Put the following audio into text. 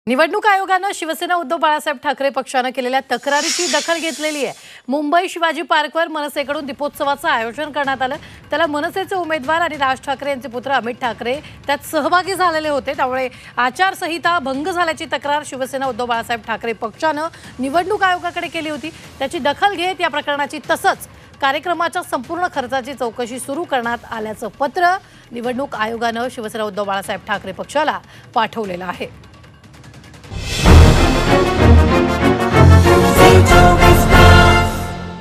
निवडणूक आयोगाने शिवसेना उद्धव बाळासाहेब ठाकरे पक्षाने केलेल्या तक्रारीची दखल घेतलेली आहे। मुंबई शिवाजी पार्कवर मनसेकडून दीपोत्सवाचं आयोजन करण्यात आलं। त्याला मनसेचे उमेदवार आणि राज ठाकरे यांचे पुत्र अमित ठाकरे त्यात सहभागी झालेले होते। त्यामुळे आचारसंहिता भंग झाल्याची तक्रार शिवसेना उद्धव बाळासाहेब ठाकरे पक्षाने निवडणूक आयोगाकडे केली होती। त्याची दखल घेत या प्रकरणाची तसंच कार्यक्रमाच्या संपूर्ण खर्चाची चौकशी सुरू करण्यात आल्याचं पत्र निवडणूक आयोगाने शिवसेना उद्धव बाळासाहेब ठाकरे पक्षाला पाठवलेलं आहे।